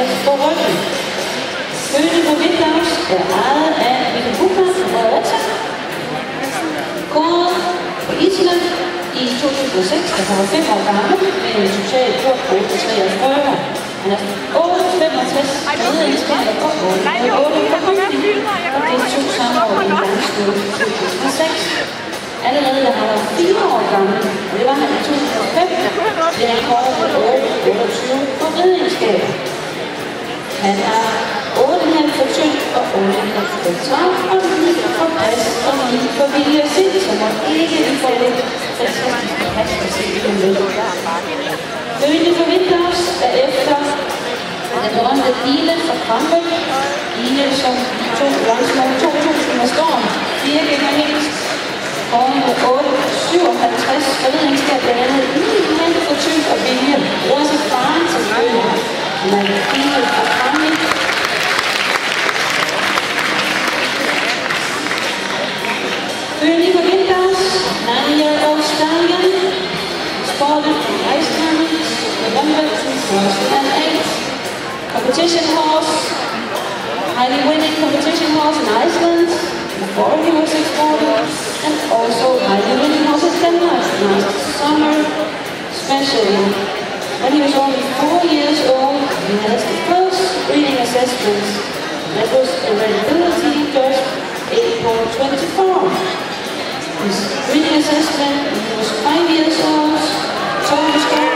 bagerst på ryggen. Fødte på Wittlaus er ejet af Michael Buchmann og Fredericia. Kåret på Island i 2006, da han var 5 år gammel, med en total kort på 43. Han er 8,65 medindskabet på 8 på håndning, og det tog samme år i Langskole i 2006. Allerede da han var 4 år gammel, og det var han i 2005, blev han kåret på 8,28 på medindskabet. Han er 8,5 for tynd og 8,5 for træt, og 9 for pas og 9 for vilje og sind, som må ikke få lidt fantastiske pas og sind med. Fødte på Wittlaus er efter den berømte Dile fra Krampe. Dile, som tog landsmål 2000 med storm 4 gange mindst. Foran med 8,57 forledningsskab blandt andet 9,5 for tynd og vilje. Det er også faren til følge. Men Dile fra Krampe. Fødte på Wittlaus, 9-year-old stallion. Sported from Iceland, November 2008. Competition horse, highly winning competition horse in Iceland before he was exported, and also highly winning horse in Denmark last summer. Especially when he was only 4 years old, he had the first breeding assessment. That was a readability just 8.24. His breeding assessment when he was 5 years old, total score